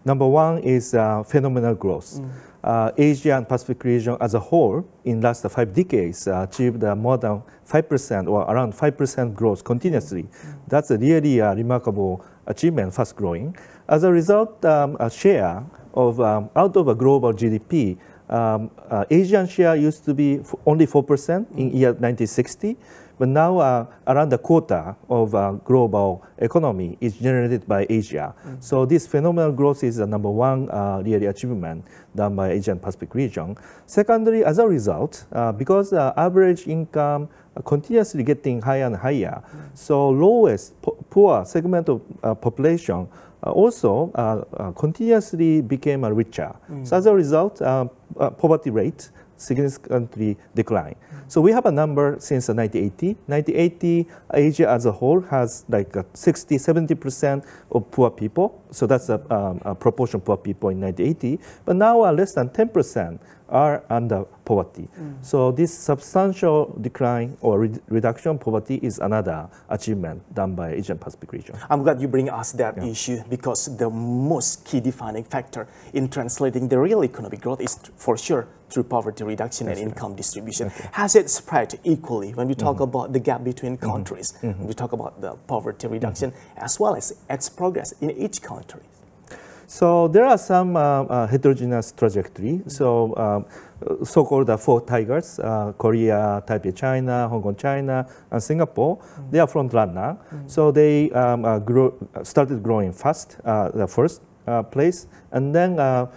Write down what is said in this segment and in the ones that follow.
Number one is phenomenal growth. Asia and Pacific region as a whole in last 5 decades achieved more than 5% or around 5% growth continuously. That's a really remarkable achievement, fast growing. As a result, a share of out of a global GDP, Asian share used to be only 4% in year 1960. But now around a quarter of global economy is generated by Asia. So this phenomenal growth is the number one really achievement done by Asian Pacific region. Secondly, as a result, because average income continuously getting higher and higher, so lowest poor segment of population also continuously became richer. So as a result, poverty rate significantly declined. So we have a number since 1980. 1980, Asia as a whole has like 60, 70% of poor people. So that's a proportion of poor people in 1980. But now less than 10% are under poverty. So this substantial decline or reduction of poverty is another achievement done by Asian Pacific region. I'm glad you bring us that issue, because the most key defining factor in translating the real economic growth is for sure through poverty reduction and income distribution. Has it spread equally when we talk about the gap between countries? We talk about the poverty reduction as well as its progress in each country. So there are some heterogeneous trajectory. So so-called four tigers, Korea, Taipei, China, Hong Kong, China, and Singapore, they are front runner. So they started growing fast, the first place, and then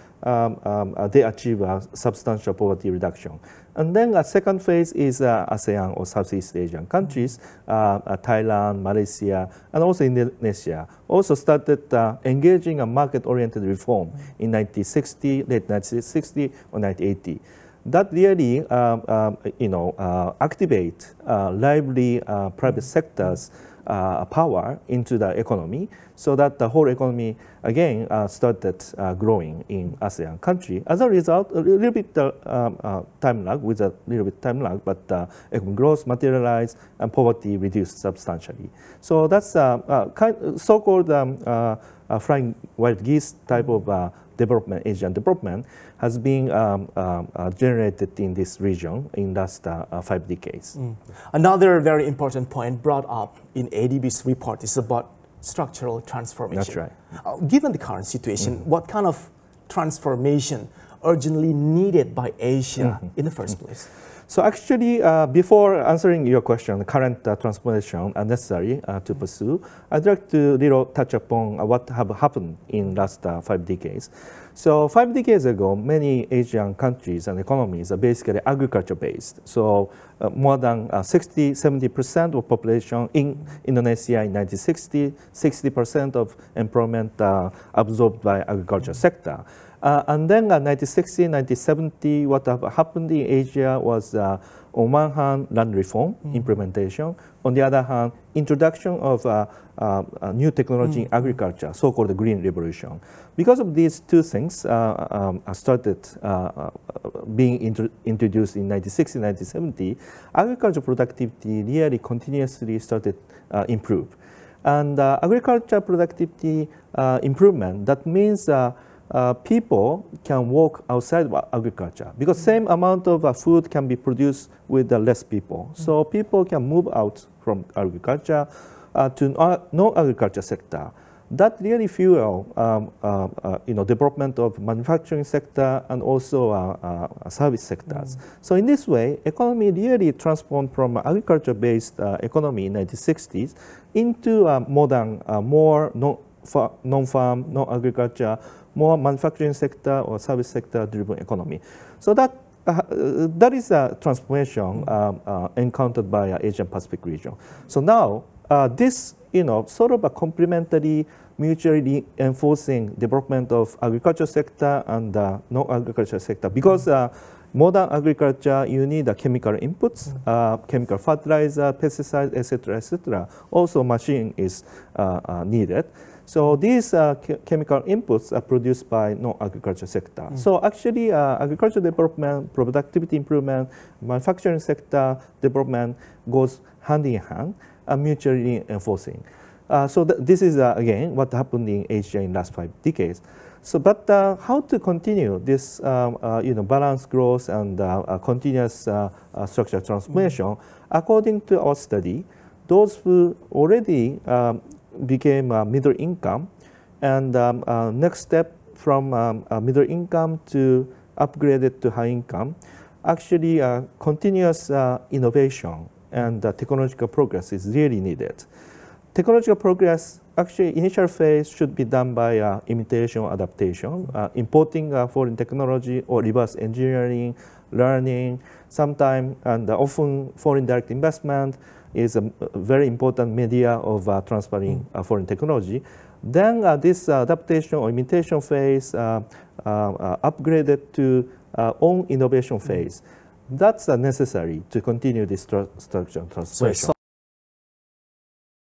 they achieve a substantial poverty reduction. And then a second phase is ASEAN or Southeast Asian countries, Thailand, Malaysia, and also Indonesia, also started engaging a market-oriented reform in 1960, late 1960 or 1980. That really, activate lively private sectors power into the economy, so that the whole economy again started growing in ASEAN country. As a result, a little bit time lag, with a little bit time lag, but economic growth materialized and poverty reduced substantially. So that's so-called flying wild geese type of development, Asian development, has been generated in this region in last 5 decades. Another very important point brought up in ADB's report is about structural transformation. That's right. Given the current situation, what kind of transformation urgently needed by Asia in the first place? So actually, before answering your question, the current transformation are necessary to pursue, I'd like to little touch upon what have happened in last 5 decades. So 5 decades ago, many Asian countries and economies are basically agriculture-based. So more than 60–70% of population in Indonesia in 1960, 60% of employment absorbed by agriculture sector. And then 1960, 1970, what happened in Asia was, on one hand, land reform implementation. On the other hand, introduction of new technology in agriculture, so-called Green Revolution. Because of these two things started being introduced in 1960, 1970, agriculture productivity really continuously started improve. And agriculture productivity improvement, that means people can work outside of agriculture, because same amount of food can be produced with less people. So people can move out from agriculture to non-agriculture sector. That really fuel development of manufacturing sector and also service sectors. So in this way, economy really transformed from agriculture-based economy in 1960s into a modern, more non-farm, non-agriculture, more manufacturing sector or service sector driven economy. So that is a transformation encountered by Asian Pacific region. So now this sort of a complementary, mutually enforcing development of agriculture sector and non-agriculture sector, because modern agriculture, you need chemical inputs, chemical fertilizer, pesticides, etc., etc. Also, machine is needed. So these chemical inputs are produced by non-agriculture sector. So actually, agriculture development, productivity improvement, manufacturing sector development goes hand in hand, mutually enforcing. So this is again what happened in Asia in last 5 decades. So, but how to continue this, balanced growth and continuous structural transformation? According to our study, those who already became middle income, and next step from middle income to upgraded to high income, actually continuous innovation and technological progress is really needed. Technological progress, actually initial phase should be done by imitation adaptation, importing foreign technology or reverse engineering, learning, sometimes and often foreign direct investment is a very important media of transferring foreign technology. Then this adaptation or imitation phase upgraded to own innovation phase. That's necessary to continue this structural transformation.